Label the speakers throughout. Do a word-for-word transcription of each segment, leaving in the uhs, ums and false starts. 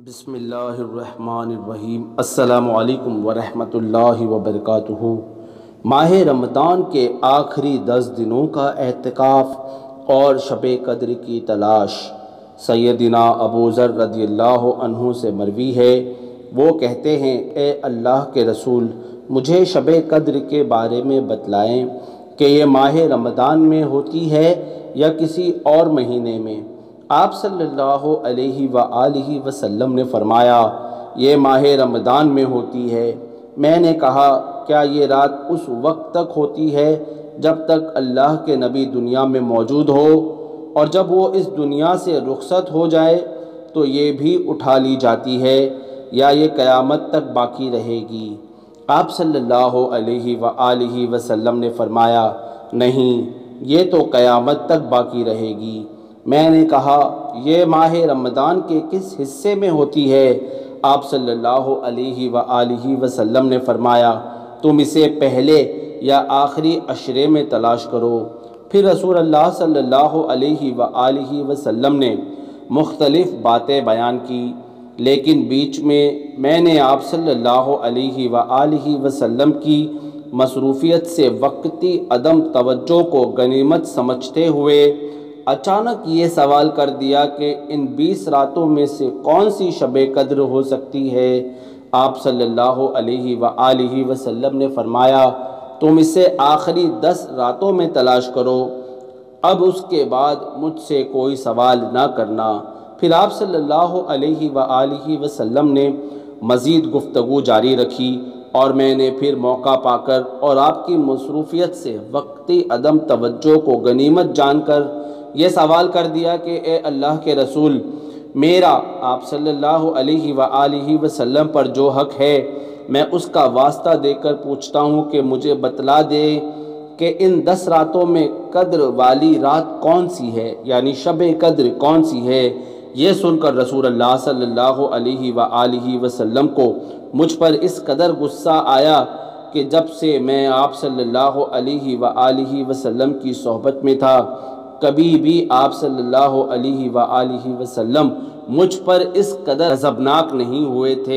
Speaker 1: بسم اللہ الرحمن الرحیم۔ السلام علیکم ورحمۃ اللہ وبرکاتہ۔ ماہ رمضان کے آخری دس دنوں کا اعتکاف اور شب قدر کی تلاش۔ سیدنا ابو ذر رضی اللہ عنہ سے مروی ہے، وہ کہتے ہیں اے اللہ کے رسول، مجھے شب قدر کے بارے میں بتلائیں کہ یہ ماہ رمضان میں ہوتی ہے یا کسی اور مہینے میں۔ آپ صلی اللہ علیہ وآلہ وسلم نے فرمایا یہ ماہ رمضان میں ہوتی ہے۔ میں نے کہا کیا یہ رات اس وقت تک ہوتی ہے جب تک اللہ کے نبی دنیا میں موجود ہو، اور جب وہ اس دنیا سے رخصت ہو جائے تو یہ بھی اٹھا لی جاتی ہے، یا یہ قیامت تک باقی رہے گی؟ آپ صلی اللہ علیہ وآلہ وسلم نے فرمایا نہیں، یہ تو قیامت تک باقی رہے گی۔ میں نے کہا یہ ماہ رمضان کے کس حصے میں ہوتی ہے؟ آپ صلی اللہ علیہ وآلہ وسلم نے فرمایا تم اسے پہلے یا آخری عشرے میں تلاش کرو۔ پھر رسول اللہ صلی اللہ علیہ وآلہ وسلم نے مختلف باتیں بیان کی، لیکن بیچ میں میں نے آپ صلی اللہ علیہ وآلہ وسلم کی مصروفیت سے وقتی عدم توجہ کو غنیمت سمجھتے ہوئے اچانک یہ سوال کر دیا کہ ان بیس راتوں میں سے کون سی شب قدر ہو سکتی ہے؟ آپ صلی اللہ علیہ وآلہ وسلم نے فرمایا تم اسے آخری دس راتوں میں تلاش کرو، اب اس کے بعد مجھ سے کوئی سوال نہ کرنا۔ پھر آپ صلی اللہ علیہ وآلہ وسلم نے مزید گفتگو جاری رکھی، اور میں نے پھر موقع پا کر اور آپ کی مصروفیت سے وقتی عدم توجہ کو غنیمت جان کر یہ سوال کر دیا کہ اے اللہ کے رسول، میرا آپ صلی اللہ علیہ وآلہ وسلم پر جو حق ہے میں اس کا واسطہ دے کر پوچھتا ہوں کہ مجھے بتلا دے کہ ان دس راتوں میں قدر والی رات کون سی ہے، یعنی شب قدر کون سی ہے۔ یہ سن کر رسول اللہ صلی اللہ علیہ وآلہ وسلم کو مجھ پر اس قدر غصہ آیا کہ جب سے میں آپ صلی اللہ علیہ وآلہ وسلم کی صحبت میں تھا کبھی بھی آپ صلی اللہ علیہ وآلہ وسلم مجھ پر اس قدر غضبناک نہیں ہوئے تھے۔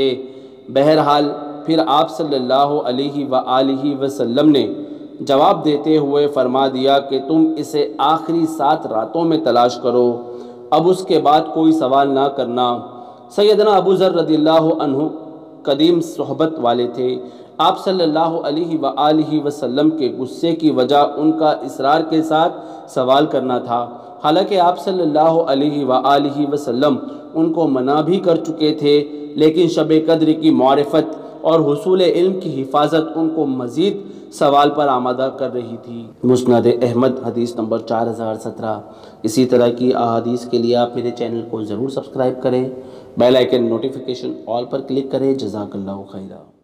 Speaker 1: بہرحال پھر آپ صلی اللہ علیہ وآلہ وسلم نے جواب دیتے ہوئے فرما دیا کہ تم اسے آخری سات راتوں میں تلاش کرو، اب اس کے بعد کوئی سوال نہ کرنا۔ سیدنا ابو ذر رضی اللہ عنہ قدیم صحبت والے تھے۔ آپ صلی اللہ علیہ وآلہ وسلم کے غصے کی وجہ ان کا اصرار کے ساتھ سوال کرنا تھا، حالانکہ آپ صلی اللہ علیہ وآلہ وسلم ان کو منع بھی کر چکے تھے، لیکن شب قدر کی معرفت اور حصول علم کی حفاظت ان کو مزید سوال پر آمادہ کر رہی تھی۔ مسند احمد حدیث نمبر چار ہزار سترہ۔ اسی طرح کی احادیث کے لیے آپ میرے چینل کو ضرور سبسکرائب کریں، بیل آئیکن نوٹیفیکیشن آل پر کلک کریں۔ جزاک اللہ خیرہ۔